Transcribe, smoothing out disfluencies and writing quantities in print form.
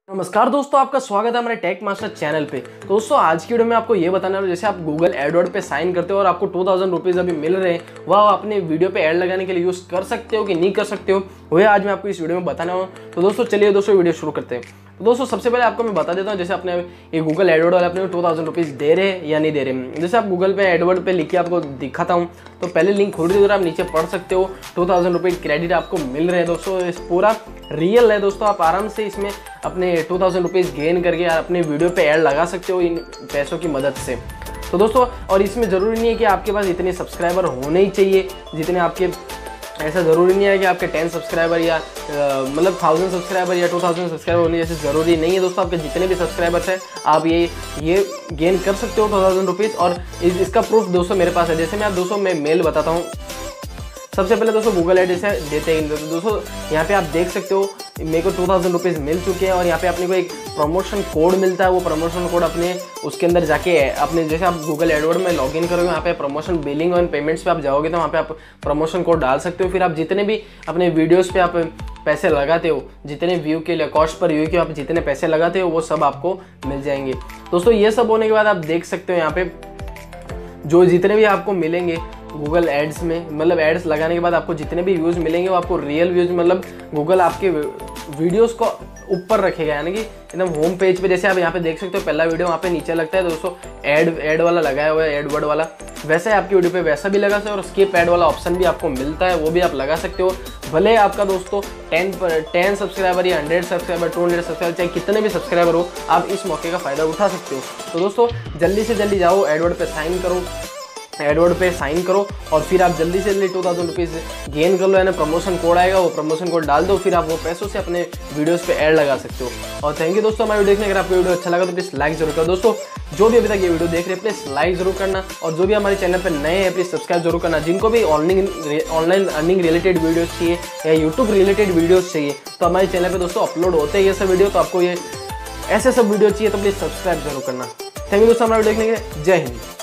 नमस्कार दोस्तों, आपका स्वागत है हमारे टेक मास्टर चैनल पे। तो दोस्तों आज की वीडियो में आपको ये बताना है, जैसे आप गूगल एडवर्ड पे साइन करते हो और आपको 2000 रुपीज़ अभी मिल रहे हैं, वह अपने वीडियो पे ऐड लगाने के लिए यूज़ कर सकते हो कि नहीं कर सकते हो, वह आज मैं आपको इस वीडियो में बताना हूँ। तो दोस्तों चलिए वीडियो शुरू करते हैं। तो दोस्तों सबसे पहले आपको मैं बता देता हूँ, जैसे अपने ये गूगल एडवर्ड वाले अपने 2000 रुपीज़ दे रहे हैं या नहीं दे रहे। जैसे आप गूगल पे एडवर्ड पे लिख के आपको दिखाता हूँ, तो पहले लिंक खोल दीजिए, आप नीचे पढ़ सकते हो 2000 रुपीज़ क्रेडिट आपको मिल रहे हैं। दोस्तों इस पूरा रियल है दोस्तों, आप आराम से इसमें अपने 2000 रुपीज़ गेन करके अपने वीडियो पे ऐड लगा सकते हो इन पैसों की मदद से। तो दोस्तों और इसमें ज़रूरी नहीं है कि आपके पास इतने सब्सक्राइबर होने ही चाहिए जितने आपके, ऐसा ज़रूरी नहीं है कि आपके 10 सब्सक्राइबर या मतलब 1000 सब्सक्राइबर या 2000 सब्सक्राइबर होने जैसे ज़रूरी नहीं है। दोस्तों आपके जितने भी सब्सक्राइबर्स हैं आप ये गेन कर सकते हो 2000 रुपीज़। और इसका प्रूफ दोस्तों मेरे पास है। जैसे मैं आप दोस्तों मैं मेल बताता हूँ। सबसे पहले दोस्तों गूगल एड जैसे देते हैं दोस्तों, यहाँ पे आप देख सकते हो मेरे को 2000 रुपीज़ मिल चुके हैं। और यहाँ पे अपने को एक प्रमोशन कोड मिलता है, वो प्रमोशन कोड अपने उसके अंदर जाके अपने, जैसे आप गूगल एडवर्ड में लॉगिन करोगे, यहाँ पे प्रमोशन बिलिंग और पेमेंट्स पे आप जाओगे तो वहाँ पे आप प्रमोशन कोड डाल सकते हो। फिर आप जितने भी अपने वीडियोज़ पे आप पैसे लगाते हो, जितने व्यू के लिए कॉस्ट पर व्यू के आप जितने पैसे लगाते हो वो सब आपको मिल जाएंगे। दोस्तों ये सब होने के बाद आप देख सकते हो यहाँ पे जो जितने भी आपको मिलेंगे गूगल एड्स में, मतलब एड्स लगाने के बाद आपको जितने भी व्यूज़ मिलेंगे वो आपको रियल व्यूज़, मतलब गूगल आपके वीडियोस को ऊपर रखेगा, यानी कि एकदम होम पेज पे। जैसे आप यहाँ पे देख सकते हो पहला वीडियो वहाँ पे नीचे लगता है दोस्तों ऐड वाला लगाया हुआ है, एडवर्ड वाला, वैसे आपकी वीडियो पे वैसा भी लगा सकते हो। और स्किप ऐड वाला ऑप्शन भी आपको मिलता है, वो भी आप लगा सकते हो। भले आपका दोस्तों 10 सब्सक्राइबर या 100 सब्सक्राइबर 200 सब्सक्राइबर चाहे कितने भी सब्सक्राइबर हो, आप इस मौके का फ़ायदा उठा सकते हो। तो दोस्तों जल्दी से जल्दी जाओ एडवर्ड पे साइन करो, एडवर्ड पे साइन करो और फिर आप जल्दी से जल्दी 2000 रुपीज़ गेन कर लो। यानी प्रमोशन कोड आएगा, वो प्रमोशन कोड डाल दो, फिर आप वो पैसों से अपने वीडियोस पे ऐड लगा सकते हो। और थैंक यू दोस्तों हमारे वीडियो देखने। अगर आपको वीडियो अच्छा लगा तो प्लीज़ लाइक जरूर करो। दोस्तों जो भी अभी तक ये वीडियो देख रहे हैं प्लीज़ लाइक जरूर करना, और जो भी हमारे चैनल पर नए हैं प्लीज़ सब्सक्राइब जरूर करना। जिनको भी ऑनलाइन अर्निंग रिलेटेड वीडियोज़ चाहिए या यूट्यूब रिलेटेड वीडियोज़ चाहिए तो हमारे चैनल पर दोस्तों अपलोड होते हैं ये सब वीडियो। तो आपको ये ऐसे सब वीडियो चाहिए तो प्लीज़ सब्सक्राइब जरूर करना। थैंक यू दोस्तों हमारा वीडियो देखने के लिए। जय हिंद।